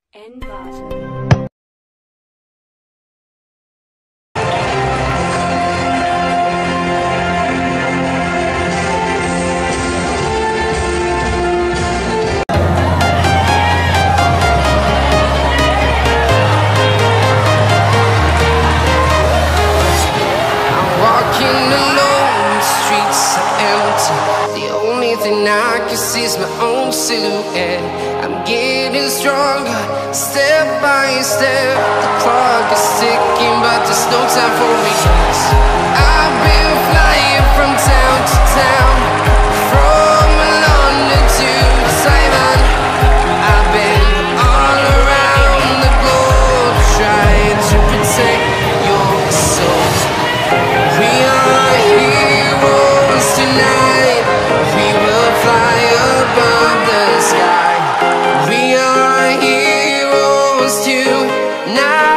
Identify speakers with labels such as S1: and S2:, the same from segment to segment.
S1: I can see is my own silhouette. I'm getting stronger, step by step. The clock is ticking, but there's no time for me. I've been flying from town to town, from London to Taiwan. I've been all around the globe, trying to protect your soul. We are heroes tonight. We will fly above the sky. We are heroes tonight.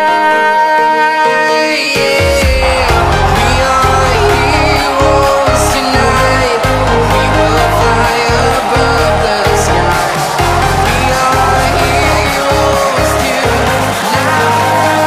S1: Yeah. We are heroes tonight. We will fly above the sky. We are heroes tonight.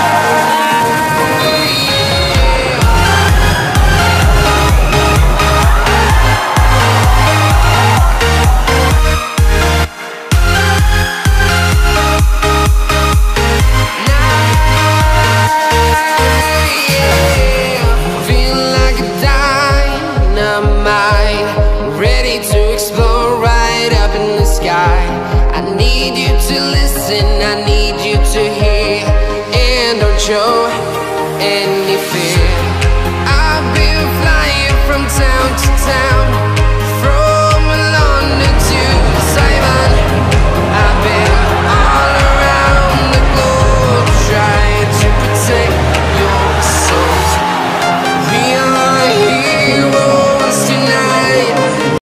S1: I need you to listen, I need you to hear, and don't show any fear. I've been flying from town to town.